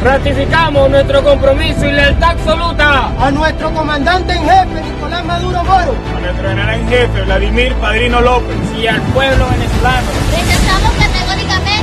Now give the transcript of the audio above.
Ratificamos nuestro compromiso y lealtad absoluta a nuestro comandante en jefe, Nicolás Maduro Moro, a nuestro general en jefe, Vladimir Padrino López, y al pueblo venezolano. Rechazamos categóricamente